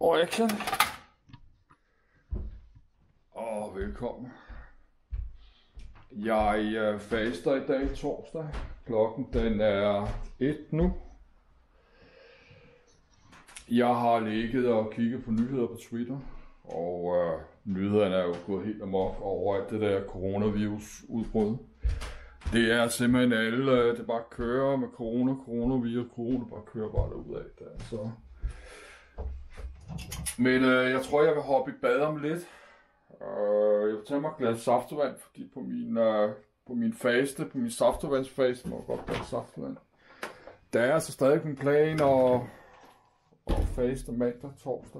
Og action. Og velkommen. Jeg faster i dag torsdag. Klokken den er 1 nu. Jeg har ligget og kigget på nyheder på Twitter. Og nyhederne er jo gået helt amok over alt det der coronavirus udbrud. Det er simpelthen alle, det bare kører med coronavirus, bare kører bare derudad der, så. Men jeg tror, jeg vil hoppe i bad om lidt. Jeg vil tage mig et glas saftevand, fordi på min faste, på min saftevandsfaste, må jeg godt drikke saftevand. Der er altså stadig min plan og faste mandag torsdag.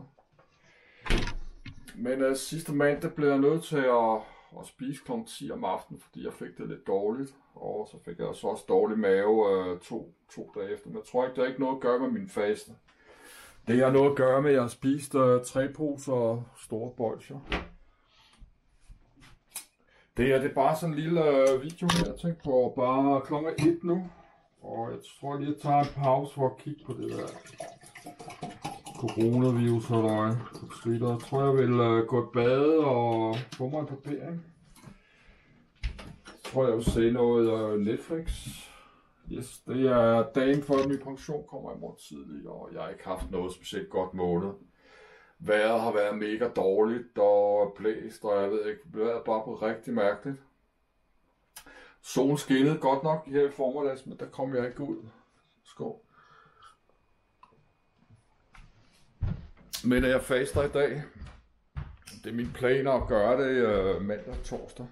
Men sidste mandag blev jeg nødt til at spise kl. 10 om aftenen, fordi jeg fik det lidt dårligt. Og så fik jeg så også dårlig mave to dage efter. Men jeg tror ikke, det har ikke noget at gøre med min faste. Det har noget at gøre med, at jeg har spist 3 poser store bolsjer. Det er bare sådan en lille video, jeg tænkte på. Bare klokken 1 nu. Og jeg tror lige, at jeg tager en pause for at kigge på det der coronavirus på Twitter. Jeg tror, jeg vil gå i bad og få mig en barbering. Jeg tror, jeg vil se noget Netflix. Yes, det er dagen før min pension kommer i morgen tidlig, og jeg har ikke haft noget specielt godt måned. Vejret har været mega dårligt og blæst, og jeg ved ikke, det er bare på rigtig mærkeligt. Solen skinnede godt nok her i formiddags, men der kom jeg ikke ud. Skål. Men jeg faster i dag. Det er min plan at gøre det mandag og torsdag.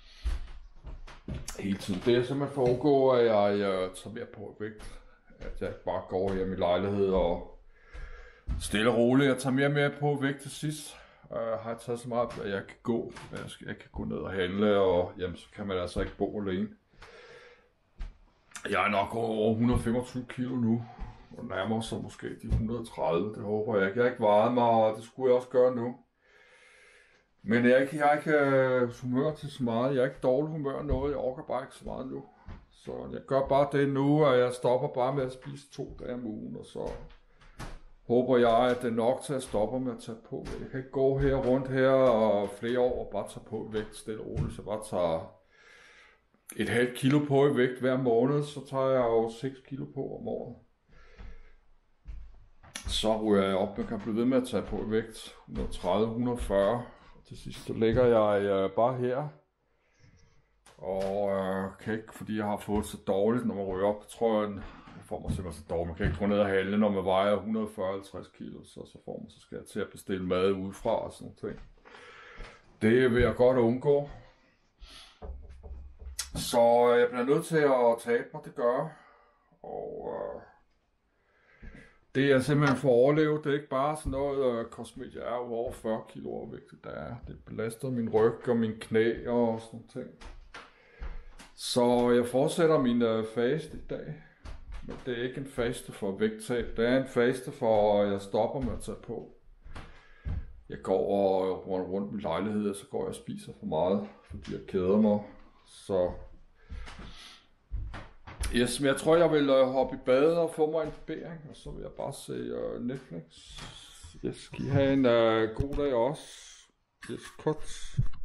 Hele tiden. Det er simpelthen foregår, at jeg tager mere på vægt. At jeg bare går hjem i lejlighed og stille og roligt. Jeg tager mere og mere på vægt til sidst. Har jeg taget så meget, at jeg kan gå. Jeg kan gå ned og handle, og jamen, så kan man altså ikke bo alene. Jeg er nok over 125 kilo nu. Og nærmer sig måske de 130. Det håber jeg ikke. Jeg har ikke vejet mig, og det skulle jeg også gøre nu. Men jeg er ikke humør til så meget. Jeg er ikke dårlig humør noget. Jeg orker bare ikke så meget nu. Så jeg gør bare det nu, og jeg stopper bare med at spise 2 dage om ugen. Og så håber jeg, at det er nok til at stoppe med at tage på. Jeg kan ikke gå her rundt her og flere år og bare tage på vægt stille og roligt. Så jeg bare tager et halvt kilo på i vægt hver måned. Så tager jeg jo 6 kilo på om året. Så ryger jeg op, jeg kan blive ved med at tage på i vægt 130-140. Til sidst så ligger jeg bare her. Og kan ikke, fordi jeg har fået så dårligt, når man ryger op. Jeg tror, jeg får mig simpelthen så dårligt. Man kan ikke gå ned og handle, når man vejer 140-50 kilo. Så skal jeg til at bestille mad udefra og sådan noget. Det vil jeg godt undgå. Så jeg bliver nødt til at tabe mig, det gør jeg. Og det er simpelthen for at overleve. Det er ikke bare sådan noget kosmetik. Jeg er jo over 40 kilo overvægtig, der er. Det belaster min ryg og min knæ og sådan noget. Så jeg fortsætter min faste i dag. Men det er ikke en faste for vægttab. Det er en faste for, at jeg stopper med at tage på. Jeg går og rundt min lejlighed, og så går jeg og spiser for meget, fordi jeg keder mig. Så yes, men jeg tror, jeg vil hoppe i bad og få mig en barbering, og så vil jeg bare se Netflix. Yes, skal I have en god dag også. Yes, cut.